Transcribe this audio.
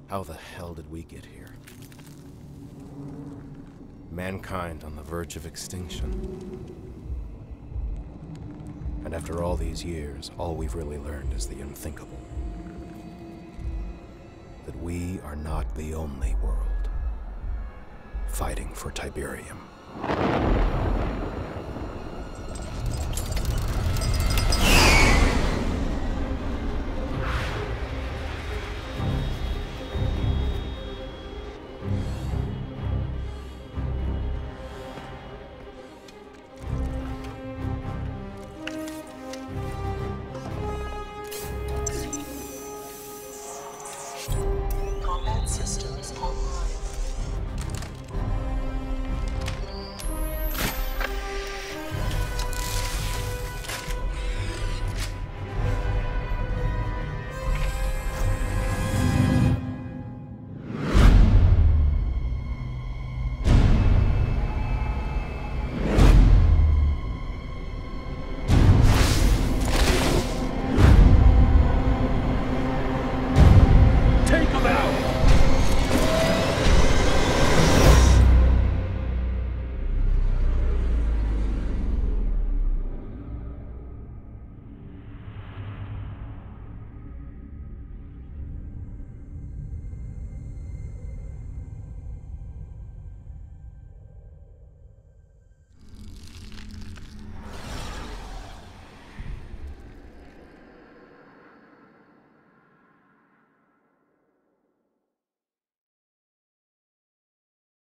How the hell did we get here? Mankind on the verge of extinction. And after all these years, all we've really learned is the unthinkable. That we are not the only world fighting for Tiberium. Combat systems online.